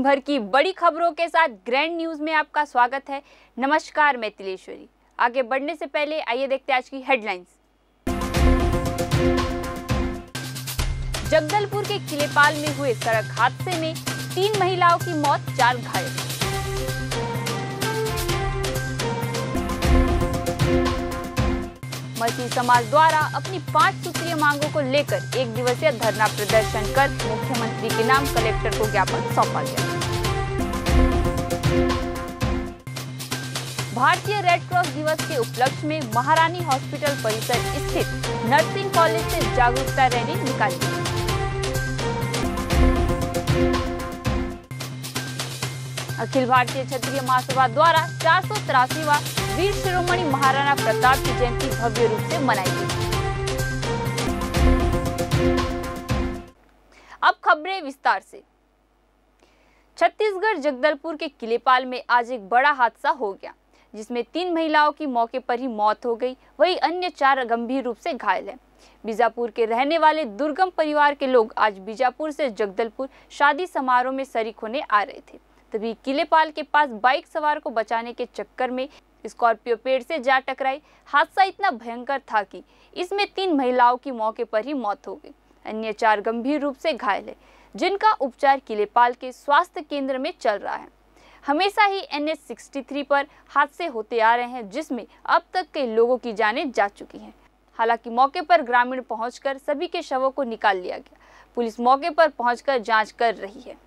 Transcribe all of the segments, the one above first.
दिन भर की बड़ी खबरों के साथ ग्रैंड न्यूज में आपका स्वागत है। नमस्कार, मैं तिलेश्वरी। आगे बढ़ने से पहले आइए देखते हैं आज की हेडलाइंस। जगदलपुर के किलेपाल में हुए सड़क हादसे में 3 महिलाओं की मौत, 4 घायल। मसीह समाज द्वारा अपनी 5 सूत्रीय मांगों को लेकर 1 दिवसीय धरना प्रदर्शन कर मुख्यमंत्री के नाम कलेक्टर को ज्ञापन सौंपा गया। भारतीय रेड क्रॉस दिवस के उपलक्ष्य में महारानी हॉस्पिटल परिसर स्थित नर्सिंग कॉलेज से जागरूकता रैली निकाली गई। अखिल भारतीय क्षत्रिय महासभा द्वारा 483वां वीर शिरोमणि महाराणा प्रताप की जयंती भव्य रूप से मनाई गई। अब खबरें विस्तार से। छत्तीसगढ़ जगदलपुर के किलेपाल में आज एक बड़ा हादसा हो गया, जिसमें 3 महिलाओं की मौके पर ही मौत हो गई, वहीं अन्य 4 गंभीर रूप से घायल हैं। बीजापुर के रहने वाले दुर्गम परिवार के लोग आज बीजापुर से जगदलपुर शादी समारोह में शरीक होने आ रहे थे, तभी किलेपाल के पास बाइक सवार को बचाने के चक्कर में स्कॉर्पियो पेड़ से जा टकराई। हादसा इतना भयंकर था कि इसमें 3 महिलाओं की मौके पर ही मौत हो गई, अन्य 4 गंभीर रूप से घायल है, जिनका उपचार किलेपाल के स्वास्थ्य केंद्र में चल रहा है। हमेशा ही NH 63 पर हादसे होते आ रहे हैं, जिसमें अब तक कई लोगों की जानें जा चुकी हैं। हालांकि मौके पर ग्रामीण पहुंचकर सभी के शवों को निकाल लिया गया। पुलिस मौके पर पहुंचकर जांच कर रही है।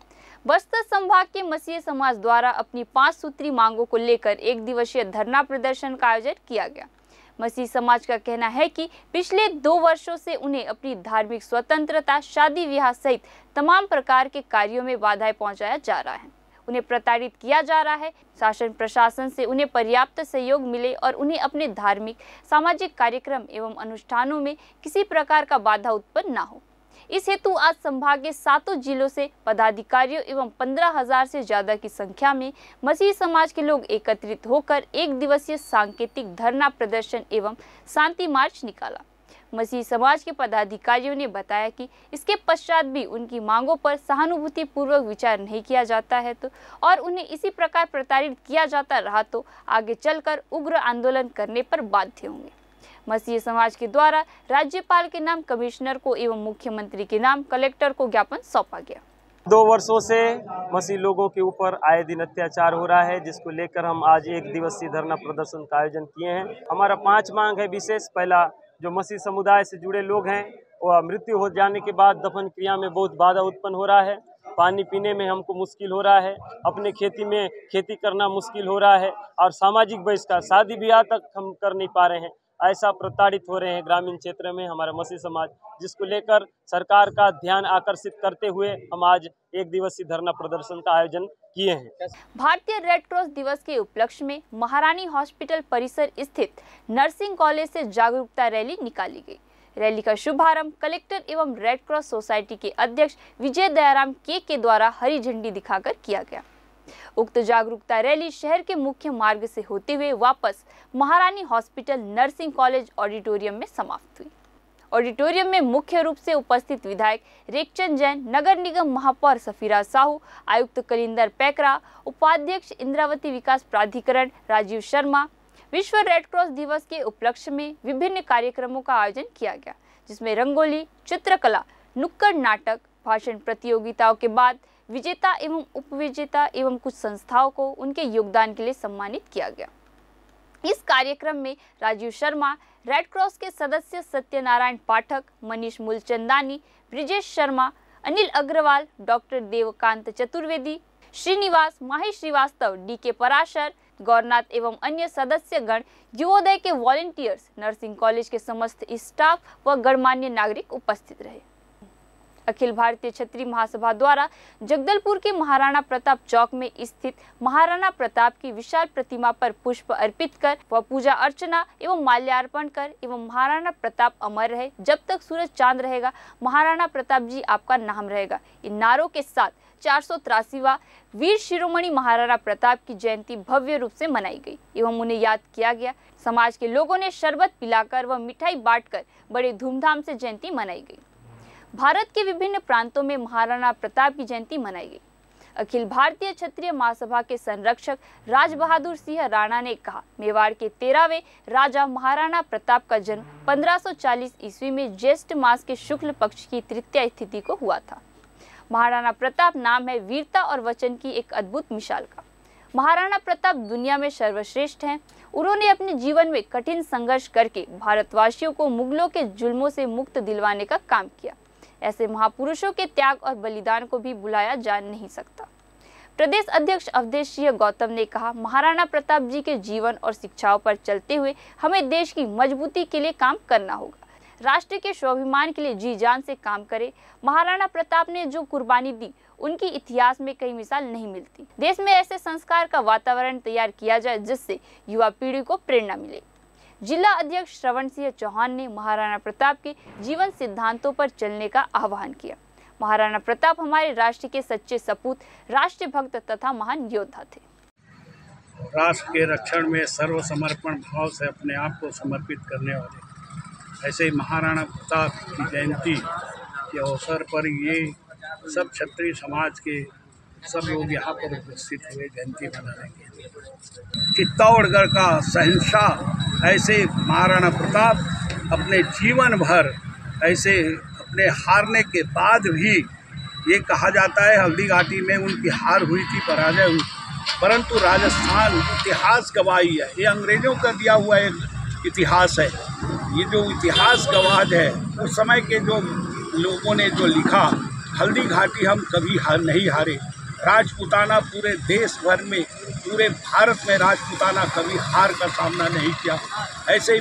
बस्तर संभाग के मसीह समाज द्वारा अपनी 5 सूत्री मांगों को लेकर 1 दिवसीय धरना प्रदर्शन का आयोजन किया गया। मसीह समाज का कहना है कि पिछले 2 वर्षों से उन्हें अपनी धार्मिक स्वतंत्रता, शादी विवाह सहित तमाम प्रकार के कार्यों में बाधाएं पहुंचाया जा रहा है। उन्हें प्रताड़ित किया जा रहा है। शासन प्रशासन से उन्हें पर्याप्त सहयोग मिले और उन्हें अपने धार्मिक, सामाजिक कार्यक्रम एवं अनुष्ठानों में किसी प्रकार का बाधा उत्पन्न न हो। इस हेतु आज संभाग के 7 जिलों से पदाधिकारियों एवं 15,000 से ज्यादा की संख्या में मसीह समाज के लोग एकत्रित होकर 1 दिवसीय सांकेतिक धरना प्रदर्शन एवं शांति मार्च निकाला। मसीह समाज के पदाधिकारियों ने बताया कि इसके पश्चात भी उनकी मांगों पर सहानुभूति पूर्वक विचार नहीं किया जाता है और उन्हें इसी प्रकार प्रताड़ित किया जाता रहा तो आगे चलकर उग्र आंदोलन करने पर बाध्य होंगे। मसीह समाज के द्वारा राज्यपाल के नाम कमिश्नर को एवं मुख्यमंत्री के नाम कलेक्टर को ज्ञापन सौंपा गया। 2 वर्षों से मसीह लोगों के ऊपर आए दिन अत्याचार हो रहा है, जिसको लेकर हम आज 1 दिवसीय धरना प्रदर्शन का आयोजन किए हैं। हमारा 5 मांग है विशेष। पहला, जो मसीह समुदाय से जुड़े लोग हैं, वह मृत्यु हो जाने के बाद दफन क्रिया में बहुत बाधा उत्पन्न हो रहा है। पानी पीने में हमको मुश्किल हो रहा है, अपने खेती में खेती करना मुश्किल हो रहा है और सामाजिक बहिष्कार, शादी ब्याह तक हम कर नहीं पा रहे हैं। ऐसा प्रताड़ित हो रहे हैं ग्रामीण क्षेत्र में हमारा मसीह समाज, जिसको लेकर सरकार का ध्यान आकर्षित करते हुए हम आज 1 दिवसीय धरना प्रदर्शन का आयोजन किए हैं। भारतीय रेड क्रॉस दिवस के उपलक्ष्य में महारानी हॉस्पिटल परिसर स्थित नर्सिंग कॉलेज से जागरूकता रैली निकाली गई। रैली का शुभारंभ कलेक्टर एवं रेड क्रॉस सोसाइटी के अध्यक्ष विजय दयाराम के द्वारा हरी झंडी दिखाकर किया गया। उक्त जागरूकता रैली शहर के मुख्य मार्ग से होते हुए वापस महारानी हॉस्पिटल नर्सिंग कॉलेज ऑडिटोरियम में समाप्त हुई। ऑडिटोरियम में मुख्य रूप से उपस्थित विधायक रेखचंद जैन, नगर निगम महापौर सफीरा साहू, आयुक्त कलिंदर पैकरा, उपाध्यक्ष इंद्रावती विकास प्राधिकरण राजीव शर्मा। विश्व रेड क्रॉस दिवस के उपलक्ष्य में विभिन्न कार्यक्रमों का आयोजन किया गया, जिसमें रंगोली, चित्रकला, नुक्कड़ नाटक, भाषण प्रतियोगिताओं के बाद विजेता एवं उपविजेता एवं कुछ संस्थाओं को उनके योगदान के लिए सम्मानित किया गया। इस कार्यक्रम में राजीव शर्मा, रेड क्रॉस के सदस्य सत्यनारायण पाठक, मनीष मूलचंदानी, ब्रिजेश शर्मा, अनिल अग्रवाल, डॉक्टर देवकांत चतुर्वेदी, श्रीनिवास, माही श्रीवास्तव, DK पराशर, गौरनाथ एवं अन्य सदस्यगण, युवोदय के वॉलंटियर्स, नर्सिंग कॉलेज के समस्त स्टाफ व गणमान्य नागरिक उपस्थित रहे। अखिल भारतीय क्षत्रिय महासभा द्वारा जगदलपुर के महाराणा प्रताप चौक में स्थित महाराणा प्रताप की विशाल प्रतिमा पर पुष्प अर्पित कर व पूजा अर्चना एवं माल्यार्पण कर एवं महाराणा प्रताप अमर रहे, जब तक सूरज चांद रहेगा, महाराणा प्रताप जी आपका नाम रहेगा, इन नारों के साथ 483वां वीर शिरोमणि महाराणा प्रताप की जयंती भव्य रूप से मनाई गई एवं उन्हें याद किया गया। समाज के लोगों ने शरबत पिलाकर व मिठाई बांटकर बड़े धूमधाम से जयंती मनाई गई। भारत के विभिन्न प्रांतों में महाराणा प्रताप की जयंती मनाई गई। अखिल भारतीय क्षत्रिय महासभा के संरक्षक राज बहादुर सिंह राणा ने कहा, मेवाड़ के 13वें राजा महाराणा प्रताप का जन्म 1540 ईस्वी में ज्येष्ठ मास के शुक्ल पक्ष की तृतीया तिथि को हुआ था। महाराणा प्रताप नाम है वीरता और वचन की एक अद्भुत मिसाल का। महाराणा प्रताप दुनिया में सर्वश्रेष्ठ हैं। उन्होंने अपने जीवन में कठिन संघर्ष करके भारतवासियों को मुगलों के जुल्मों से मुक्त दिलवाने का काम किया। ऐसे महापुरुषों के त्याग और बलिदान को भी भुलाया जा नहीं सकता। प्रदेश अध्यक्ष अवधेश सिंह गौतम ने कहा, महाराणा प्रताप जी के जीवन और शिक्षाओं पर चलते हुए हमें देश की मजबूती के लिए काम करना होगा। राष्ट्र के स्वाभिमान के लिए जी जान से काम करें। महाराणा प्रताप ने जो कुर्बानी दी, उनकी इतिहास में कई मिसाल नहीं मिलती। देश में ऐसे संस्कार का वातावरण तैयार किया जाए जिससे युवा पीढ़ी को प्रेरणा मिले। जिला अध्यक्ष श्रवण सिंह चौहान ने महाराणा प्रताप के जीवन सिद्धांतों पर चलने का आह्वान किया। महाराणा प्रताप हमारे राष्ट्र के सच्चे सपूत, राष्ट्रभक्त तथा महान योद्धा थे। राष्ट्र के रक्षण में सर्वसमर्पण भाव से अपने आप को समर्पित करने वाले ऐसे ही महाराणा प्रताप की जयंती के अवसर पर ये सब क्षत्रिय समाज के सब लोग यहाँ पर उपस्थित हुए जयंती मनाने के लिए। चित्तौड़गढ़ का शहंशाह ऐसे महाराणा प्रताप अपने जीवन भर ऐसे अपने हारने के बाद भी, ये कहा जाता है हल्दी घाटी में उनकी हार हुई थी, पराजय हुई, परंतु राजस्थान इतिहास गवाही है। ये अंग्रेजों का दिया हुआ एक इतिहास है। ये जो इतिहास गवाह है, उस समय के जो लोगों ने जो लिखा, हल्दी घाटी हम कभी नहीं हारे। राजपूताना पूरे देश भर में, पूरे भारत में राजपूताना कभी हार का सामना नहीं किया। ऐसे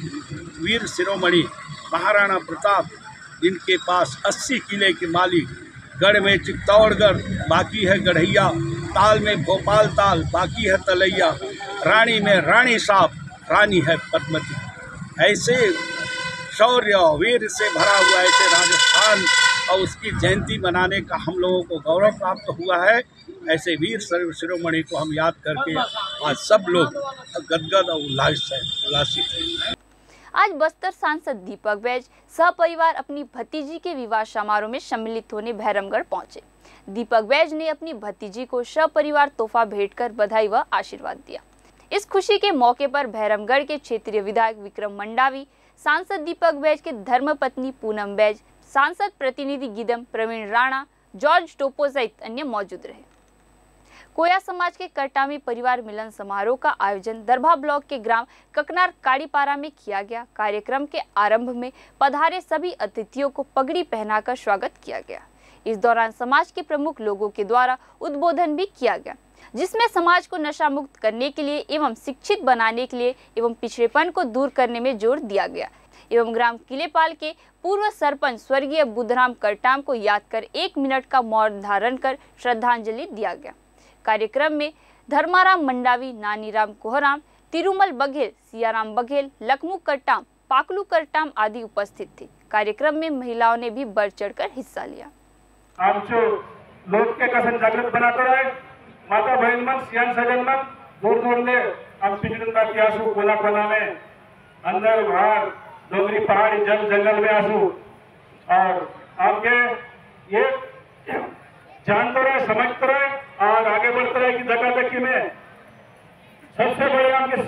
वीर शिरोमणि महाराणा प्रताप, जिनके पास 80 किले के मालिक, गढ़ में चित्तौड़गढ़, बाकी है गढ़ैया, ताल में भोपाल ताल, बाकी है तलैया, रानी में रानी साहब, रानी है पद्मती। ऐसे शौर्य वीर से भरा हुआ ऐसे राजस्थान और उसकी जयंती मनाने का हम लोगों को गौरव प्राप्त हुआ है। ऐसे वीर शिरोमणि को हम याद करके आज सब लोग गदगद और उल्लासित हैं। आज बस्तर सांसद दीपक बैज सहपरिवार अपनी भतीजी के विवाह समारोह में सम्मिलित होने भैरमगढ़ पहुंचे। दीपक बैज ने अपनी भतीजी को सपरिवार तोहफा भेंट कर बधाई व आशीर्वाद दिया। इस खुशी के मौके पर भैरमगढ़ के क्षेत्रीय विधायक विक्रम मंडावी, सांसद दीपक बैज के धर्मपत्नी पूनम बैज, सांसद प्रतिनिधि गिदम प्रवीण राणा, जॉर्ज टोपो सहित अन्य मौजूद रहे। कोया समाज के करटामी परिवार मिलन समारोह का आयोजन दरभा ब्लॉक के ग्राम ककनार काड़ीपारा में किया गया। कार्यक्रम के आरंभ में पधारे सभी अतिथियों को पगड़ी पहनाकर स्वागत किया गया। इस दौरान समाज के प्रमुख लोगों के द्वारा उद्बोधन भी किया गया, जिसमें समाज को नशा मुक्त करने के लिए एवं शिक्षित बनाने के लिए एवं पिछड़ेपन को दूर करने में जोर दिया गया एवं ग्राम किलेपाल के पूर्व सरपंच स्वर्गीय बुधराम करटाम को याद कर 1 मिनट का मौन धारण कर श्रद्धांजलि दिया गया। कार्यक्रम में धर्माराम मंडावी, नानीराम कोहराम, तिरुमल बघेल, सियाराम बघेल, लखमू करटाम, पाकलू करटाम आदि उपस्थित थे। कार्यक्रम में महिलाओं ने भी बढ़ चढ़कर हिस्सा लिया। आमचो लोक के कसन जागृत बनाते रहे, माता बहन मन, सियान सजन मन, दूर दूर ले हम पिछड़ता की आंसू कोना कोना में, अंदर बाहर, डोगरी पहाड़ी जंगल में आंसू, और आपके ये जानते रहे, समझते रहे और आगे बढ़ते रहे कि धक्का-धक्की में सबसे बड़ी आपकी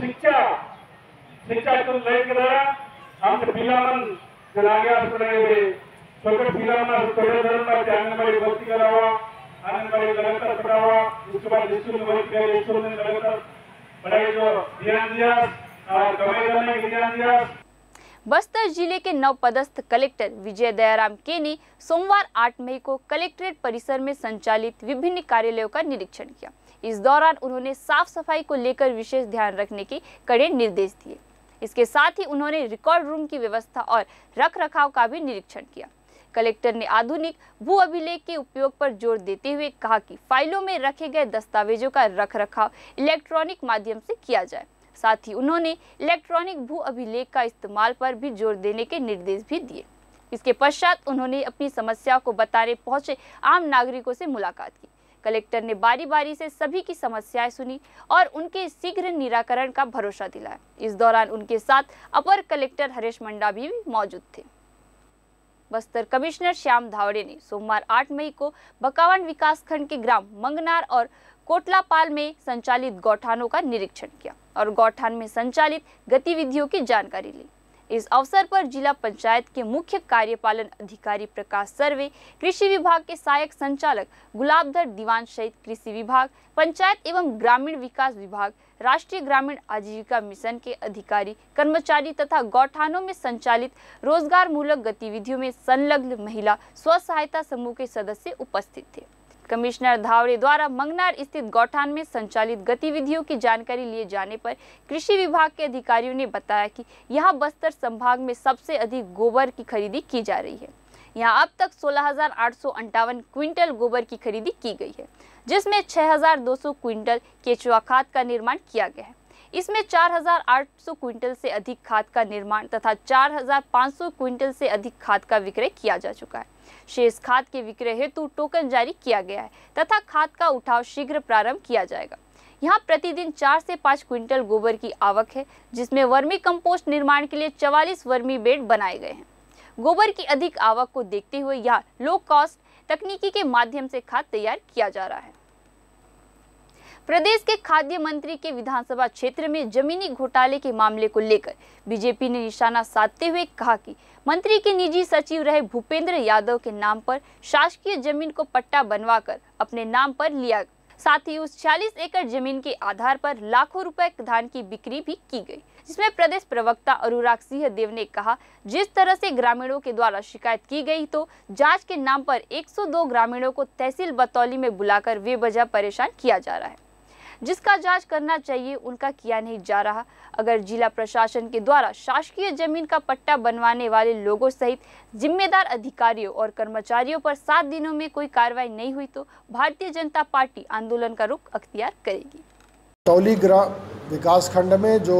शिक्षा को लेकर द्वारा हम पिलामन चलागे हुए छोटे पिलामन थोड़े धर्म का आंगनबाड़ी भर्ती करा हुआ, आंगनबाड़ी लगातार पढ़ा हुआ, उसके बाद स्कूल में भर्ती किया, स्कूल में लगातार पढ़ाई को ध्यान दिया और कमाई करने की ध्यान दिया। बस्तर जिले के नवपदस्थ कलेक्टर विजय दयाराम के ने सोमवार 8 मई को कलेक्ट्रेट परिसर में संचालित विभिन्न कार्यालयों का निरीक्षण किया। इस दौरान उन्होंने साफ सफाई को लेकर विशेष ध्यान रखने के कड़े निर्देश दिए। इसके साथ ही उन्होंने रिकॉर्ड रूम की व्यवस्था और रखरखाव का भी निरीक्षण किया। कलेक्टर ने आधुनिक भू अभिलेख के उपयोग पर जोर देते हुए कहा कि फाइलों में रखे गए दस्तावेजों का रखरखाव इलेक्ट्रॉनिक माध्यम से किया जाए। साथ ही उन्होंने इलेक्ट्रॉनिक भू अभिलेख का इस्तेमाल पर भी जोर देने के निर्देश भी दिए। इसके पश्चात उन्होंने अपनी समस्या को बताने पहुंचे आम नागरिकों से मुलाकात की। कलेक्टर ने बारी बारी से सभी की समस्याएं सुनी और उनके शीघ्र निराकरण का भरोसा दिलाया। इस दौरान उनके साथ अपर कलेक्टर हरीश मंडावी भी मौजूद थे। बस्तर कमिश्नर श्याम धावड़े ने सोमवार 8 मई को बकावन विकासखंड के ग्राम मंगनार और कोटलापाल में संचालित गौठानों का निरीक्षण किया और गौठान में संचालित गतिविधियों की जानकारी ली। इस अवसर पर जिला पंचायत के मुख्य कार्यपालन अधिकारी प्रकाश सर्वे, कृषि विभाग के सहायक संचालक गुलाबधर दीवान सहित कृषि विभाग, पंचायत एवं ग्रामीण विकास विभाग, राष्ट्रीय ग्रामीण आजीविका मिशन के अधिकारी, कर्मचारी तथा गौठानों में संचालित रोजगार मूलक गतिविधियों में संलग्न महिला स्व सहायता समूह के सदस्य उपस्थित थे। कमिश्नर धावड़े द्वारा मंगनार स्थित गौठान में संचालित गतिविधियों की जानकारी लिए जाने पर कृषि विभाग के अधिकारियों ने बताया कि यहां बस्तर संभाग में सबसे अधिक गोबर की खरीदी की जा रही है। यहां अब तक 16,858 क्विंटल गोबर की खरीदी की गई है, जिसमें 6,200 क्विंटल केचुआ खाद का निर्माण किया गया है। इसमें 4,800 क्विंटल से अधिक खाद का निर्माण तथा 4,500 क्विंटल से अधिक खाद का विक्रय किया जा चुका है। शेष खाद के विक्रय हेतु टोकन जारी किया गया है तथा खाद का उठाव शीघ्र प्रारंभ किया जाएगा। यहाँ प्रतिदिन 4 से 5 क्विंटल गोबर की आवक है, जिसमें वर्मी कंपोस्ट निर्माण के लिए 44 वर्मी बेड बनाए गए हैं। गोबर की अधिक आवक को देखते हुए यहाँ लो कॉस्ट तकनीकी के माध्यम से खाद तैयार किया जा रहा है। प्रदेश के खाद्य मंत्री के विधानसभा क्षेत्र में जमीनी घोटाले के मामले को लेकर बीजेपी ने निशाना साधते हुए कहा कि मंत्री के निजी सचिव रहे भूपेंद्र यादव के नाम पर शासकीय जमीन को पट्टा बनवाकर अपने नाम पर लिया, साथ ही उस 46 एकड़ जमीन के आधार पर लाखों रुपए धान की बिक्री भी की गई, जिसमें प्रदेश प्रवक्ता अनुराग सिंह देव ने कहा, जिस तरह से ग्रामीणों के द्वारा शिकायत की गई तो जांच के नाम पर 102 ग्रामीणों को तहसील बतौली में बुलाकर बेवजह परेशान किया जा रहा है, जिसका जांच करना चाहिए उनका किया नहीं जा रहा। अगर जिला प्रशासन के द्वारा शासकीय जमीन का पट्टा बनवाने वाले लोगों सहित जिम्मेदार अधिकारियों और कर्मचारियों पर 7 दिनों में कोई कार्रवाई नहीं हुई तो भारतीय जनता पार्टी आंदोलन का रुख अख्तियार करेगी। तौली विकास खंड में जो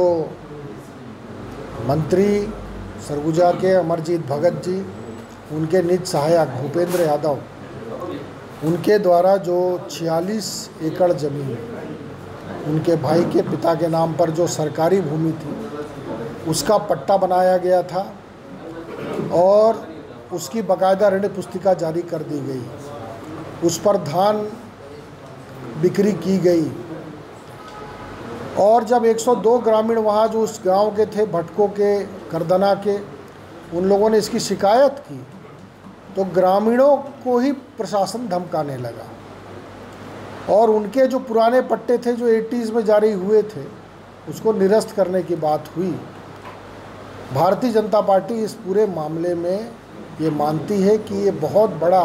मंत्री सरगुजा के अमरजीत भगत जी, उनके निज सहायक भूपेंद्र यादव, उनके द्वारा जो 46 एकड़ जमीन उनके भाई के पिता के नाम पर जो सरकारी भूमि थी उसका पट्टा बनाया गया था और उसकी बाकायदा ऋण पुस्तिका जारी कर दी गई। उस पर धान बिक्री की गई और जब 102 ग्रामीण वहाँ जो उस गांव के थे, भटकों के, करदना के, उन लोगों ने इसकी शिकायत की तो ग्रामीणों को ही प्रशासन धमकाने लगा और उनके जो पुराने पट्टे थे जो 80s में जारी हुए थे उसको निरस्त करने की बात हुई। भारतीय जनता पार्टी इस पूरे मामले में ये मानती है कि ये बहुत बड़ा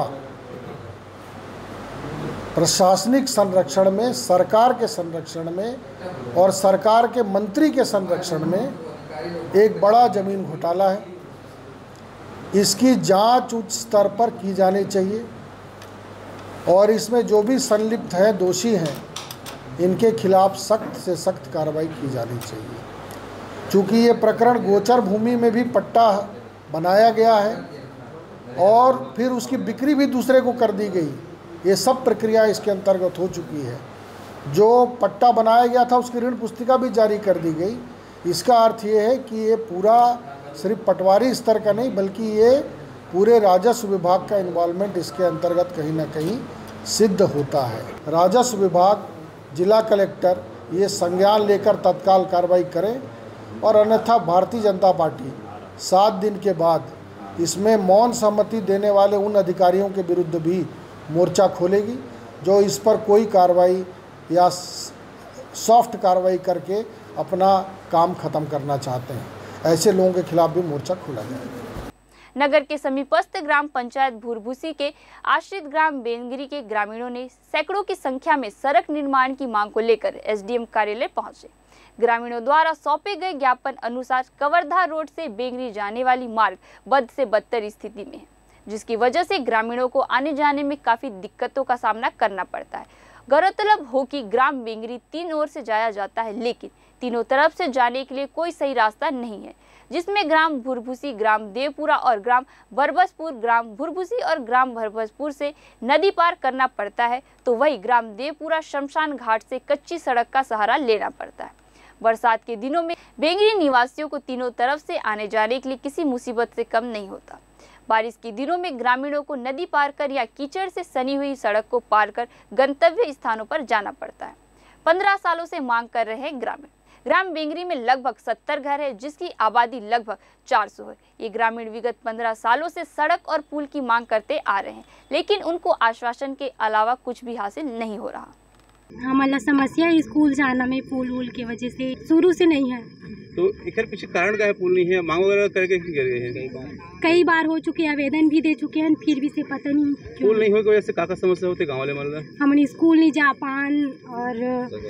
प्रशासनिक संरक्षण में, सरकार के संरक्षण में और सरकार के मंत्री के संरक्षण में एक बड़ा जमीन घोटाला है। इसकी जांच उच्च स्तर पर की जानी चाहिए और इसमें जो भी संलिप्त हैं, दोषी हैं, इनके खिलाफ सख्त से सख्त कार्रवाई की जानी चाहिए। चूँकि ये प्रकरण गोचर भूमि में भी पट्टा बनाया गया है और फिर उसकी बिक्री भी दूसरे को कर दी गई, ये सब प्रक्रिया इसके अंतर्गत हो चुकी है। जो पट्टा बनाया गया था उसकी ऋण पुस्तिका भी जारी कर दी गई। इसका अर्थ ये है कि ये पूरा सिर्फ पटवारी स्तर का नहीं बल्कि ये पूरे राजस्व विभाग का इन्वॉल्वमेंट इसके अंतर्गत कहीं ना कहीं सिद्ध होता है। राजस्व विभाग, जिला कलेक्टर ये संज्ञान लेकर तत्काल कार्रवाई करें और अन्यथा भारतीय जनता पार्टी 7 दिन के बाद इसमें मौन सहमति देने वाले उन अधिकारियों के विरुद्ध भी मोर्चा खोलेगी जो इस पर कोई कार्रवाई या सॉफ्ट कार्रवाई करके अपना काम खत्म करना चाहते हैं। ऐसे लोगों के खिलाफ भी मोर्चा खोला जाएगा। नगर के समीपस्थ ग्राम पंचायत भूरभूसी के आश्रित ग्राम बेंगरी के ग्रामीणों ने सैकड़ों की संख्या में सड़क निर्माण की मांग को लेकर एसडीएम कार्यालय पहुंचे। ग्रामीणों द्वारा सौंपे गए ज्ञापन अनुसार कवर्धा रोड से बेंगरी जाने वाली मार्ग बद से बदतर स्थिति में है, जिसकी वजह से ग्रामीणों को आने जाने में काफी दिक्कतों का सामना करना पड़ता है। गौरतलब हो कि ग्राम बेंगरी 3 ओर से जाया जाता है, लेकिन तीनों तरफ से जाने के लिए कोई सही रास्ता नहीं है, जिसमें ग्राम भूरभूसी, ग्राम देवपुरा और ग्राम बरबसपुर, ग्राम भूरभूसी और ग्राम बरबसपुर से नदी पार करना पड़ता है, तो वही ग्राम देवपुरा शमशान घाट से कच्ची सड़क का सहारा लेना पड़ता है। बरसात के दिनों में बेंगरी निवासियों को तीनों तरफ से आने जाने के लिए किसी मुसीबत से कम नहीं होता। बारिश के दिनों में ग्रामीणों को नदी पार कर या कीचड़ से सनी हुई सड़क को पार कर गंतव्य स्थानों पर जाना पड़ता है। 15 सालों से मांग कर रहे हैं ग्रामीण। ग्राम बेंगरी में लगभग 70 घर है, जिसकी आबादी लगभग 400 है। ये ग्रामीण विगत 15 सालों से सड़क और पुल की मांग करते आ रहे हैं, लेकिन उनको आश्वासन के अलावा कुछ भी हासिल नहीं हो रहा। हमारा समस्या स्कूल जाना में पुल वूल की वजह से शुरू से नहीं है। तो इधर पीछे कारण क्या है? पुल नहीं है, मांग वगैरह करके कई बार हो चुके, आवेदन भी दे चुके हैं, फिर भी से पता नहीं क्यों। पुल नहीं होने की वजह से काका समस्या होते गाँव वाले मतलब हमने स्कूल नहीं जा पान और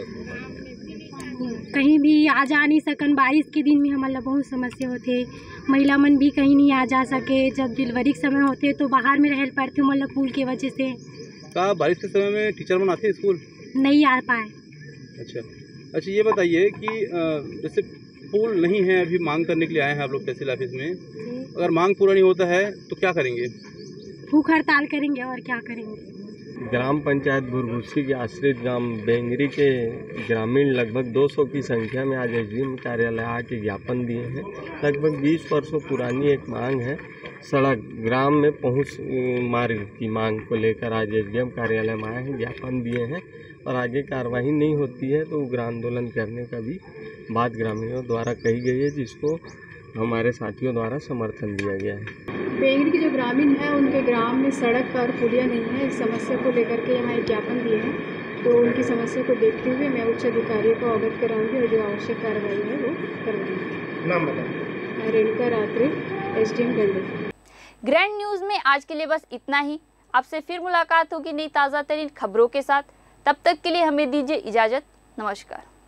कहीं भी आ जा नहीं सकन। बारिश के दिन में हमारा बहुत समस्या होते, महिला मन भी कहीं नहीं आ जा सके। जब डिलीवरी के समय होते तो बाहर में रह पड़ते मतलब पुल की वजह से। का बारिश के समय में टीचर मन आते स्कूल नहीं आ पाए। अच्छा ये बताइए कि जैसे पुल नहीं है, अभी मांग करने के लिए आए हैं आप लोग तहसील ऑफिस में, अगर मांग पूरा नहीं होता है तो क्या करेंगे? भूख हड़ताल करेंगे और क्या करेंगे। ग्राम पंचायत भुरभुसी के आश्रित ग्राम बेंगरी के ग्रामीण लगभग 200 की संख्या में आज एसडीएम कार्यालय आके ज्ञापन दिए हैं। लगभग 20 वर्षों पुरानी एक मांग है, सड़क ग्राम में पहुंच मार्ग की मांग को लेकर आज एसडीएम कार्यालय में आए हैं, ज्ञापन दिए हैं और आगे कार्रवाई नहीं होती है तो उग्र आंदोलन करने का भी बात ग्रामीणों द्वारा कही गई है, जिसको हमारे साथियों द्वारा समर्थन दिया गया है। बेंगरी के जो ग्रामीण हैं उनके ग्राम में सड़क और पुलिया नहीं है। इस समस्या को लेकर के यहाँ एक ज्ञापन दिए हैं, तो उनकी समस्या को देखते हुए मैं उच्च अधिकारियों को अवगत कराऊंगी और जो आवश्यक कार्रवाई है वो करवाऊंगी। नाम बताएं। रेणुका रात्रि, एसडीएम गंडे। ग्रैंड न्यूज़ में आज के लिए बस इतना ही। आपसे फिर मुलाकात होगी नई ताज़ा तरीन खबरों के साथ। तब तक के लिए हमें दीजिए इजाज़त। नमस्कार।